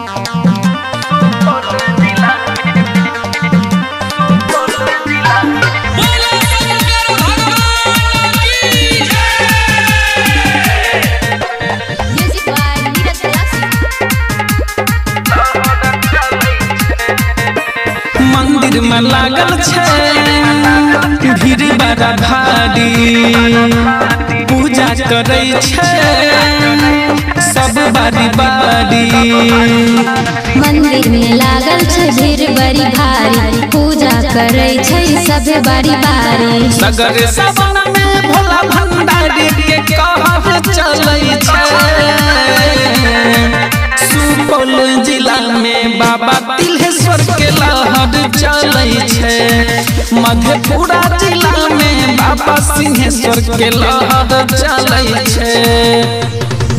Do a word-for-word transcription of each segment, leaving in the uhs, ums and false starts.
मंदिर में लागल छे भीड़ बड़ा भारी, पूजा करे छे सब बारी बारी। मंदिर में लागल छे भीड़ बड़ी भारी, पूजा करे छे सब बारी बारी। सगर सवन में भोला भंडारी के कहर चले छे। सुपौल जिला में बाबा तिल्हेश्वर के लहर चले छे। मधेपुरा जिला में बाबा सिंहेश्वर के लहर चले छे।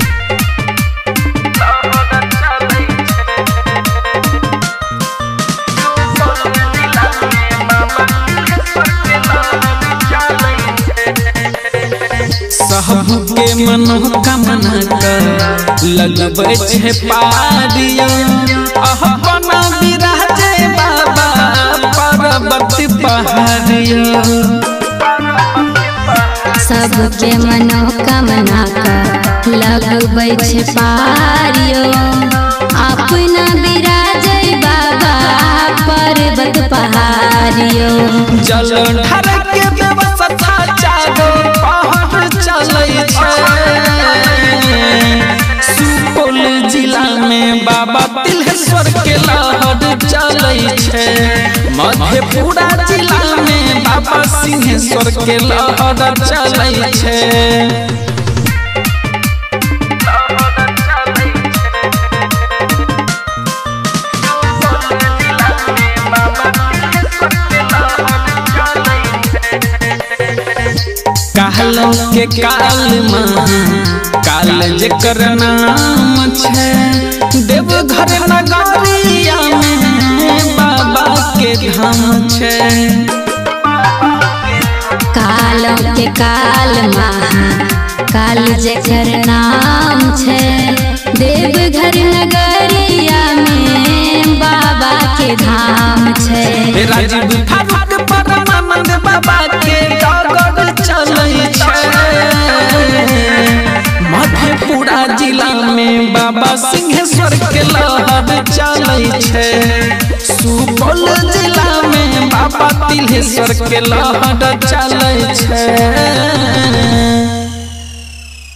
सहबू के मनोकामना कर लगबै छे पारियो, अपना विराजे बाबा पर्वत पहाड़ियो। सबके मनोकामना कर लगबै छे पारियो, अपना विराजे बाबा पर्वत पहाड़ियो। जल ढार के व्यवस्था चारो पहाड़ चले छे। सुपौल जिला में बाबा तिल्हेश्वर के लहर चले छे। मधेपुरा जिला में बाबा सिंहेश्वर के लहर चले छे। कालों के काल काल जेकर नाम छे, देवघर नगरिया में बाबा के धाम छे। कालों के काल काल जेकर नाम छे, देवघर नगरिया में बाबा के धाम छे। राजीव फारूक परमानंद बाबा के डगर चले छे। मधेपुरा जिला में बाबा सिंहेश्वर के लहर चले छे। सुपौल जिला में बाबा तिल्हेश्वर के लहर चले छे।